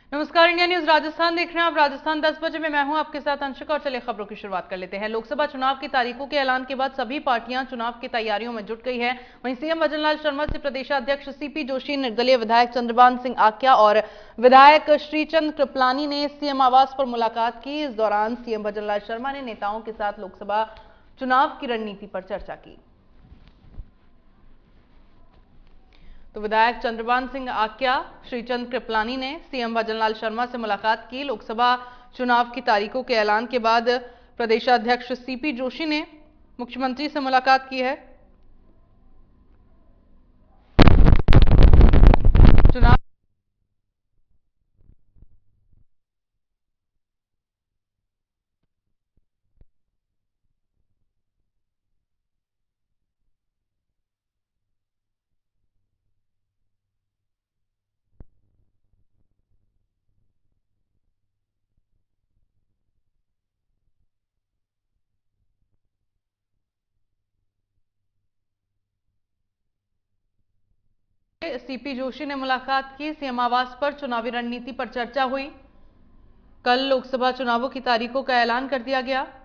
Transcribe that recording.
नमस्कार, India news Rajasthan देख रहे हैं आप। राजस्थान 10 बजे में मैं हूं आपके साथ अंशिका। और चलिए खबरों की शुरुआत कर लेते हैं। लोकसभा चुनाव की तारीखों के ऐलान के बाद सभी पार्टियां चुनाव की तैयारियों में जुट गई है। वहीं सीएम भजनलाल शर्मा से प्रदेशाध्यक्ष सीपी जोशी, निर्दलीय विधायक चंद्रभान सिंह आक्या और विधायक श्रीचंद कृपलानी ने सीएम आवास पर मुलाकात की। इस दौरान सीएम भजनलाल शर्मा ने नेताओं के साथ लोकसभा चुनाव की रणनीति पर चर्चा की। तो विधायक चंद्रभान सिंह आक्या, श्रीचंद कृपलानी ने सीएम भजनलाल शर्मा से मुलाकात की। लोकसभा चुनाव की तारीखों के ऐलान के बाद प्रदेशाध्यक्ष सीपी जोशी ने मुख्यमंत्री से मुलाकात की है। चुनाव सीपी जोशी ने मुलाकात की। सीएम आवास पर चुनावी रणनीति पर चर्चा हुई। कल लोकसभा चुनावों की तारीखों का ऐलान कर दिया गया।